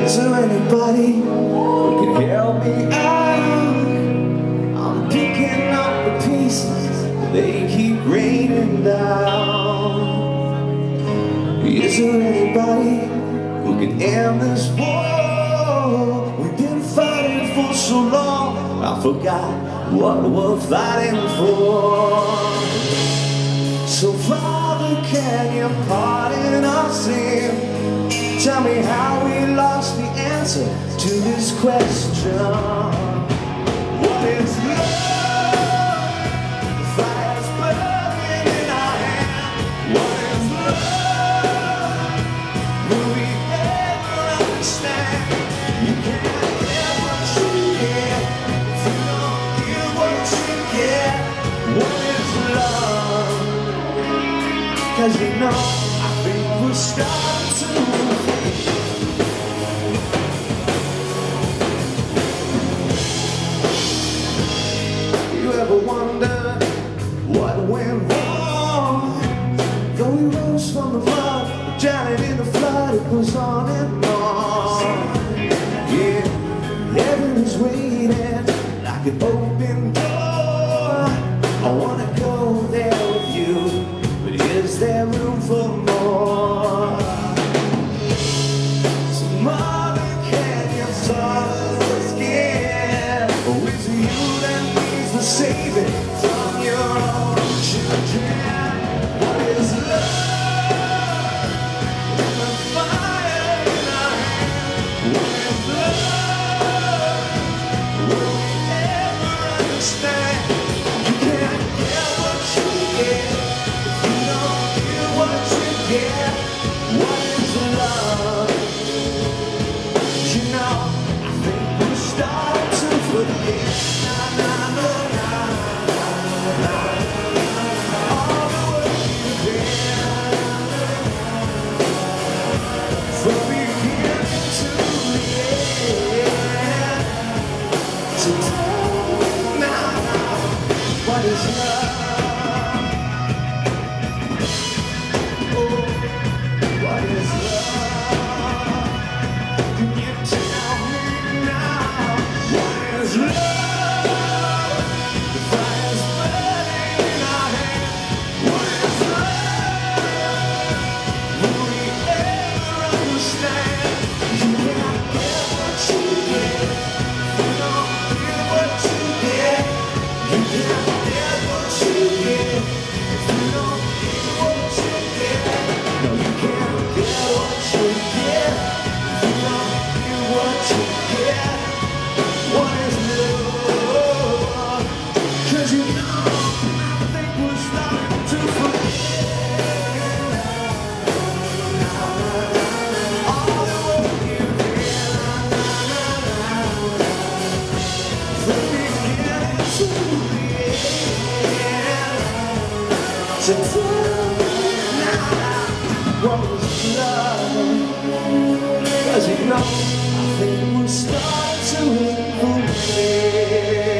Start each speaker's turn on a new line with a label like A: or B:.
A: Is there anybody who can help me out? I'm picking up the pieces, they keep raining down. Is there anybody who can end this war? We've been fighting for so long, I forgot what we're fighting for. So Father, can you pardon our sin? Tell me how we lost the answer to this question. What is love? The fire's burning in our hand. What is love? Will we ever understand? You can't get what you get if you don't get what you get. What is love? 'Cause you know, I think we're starting to wonder what went wrong. Though we rose from the mud, drowning in the flood, it goes on and on. Yeah, heaven is waiting like an open door. I wanna go there with you, but is there room for more? So mother, can you tell us again? Or is it you that needs the saving from your own children? What is love? In the fire in our hand. What is love? Will we ever understand? You can't get what you get if you don't get what you get. What is love? You know, I think we're starting to forget. From beginning to the end. So tell me now, what is love? Oh, what is love? Can you tell me now, what is love? The fire's burning in our hand. What is love? Will we ever understand? You can't get what you get. You don't get what you get. You can't get what you get. If you don't get what you get. No, you can't get what you get. If you don't get what you get. What is love? 'Cause you know, I think we're starting to forget. So tell me now, what is love? 'Cause you know, I think we're starting to forget.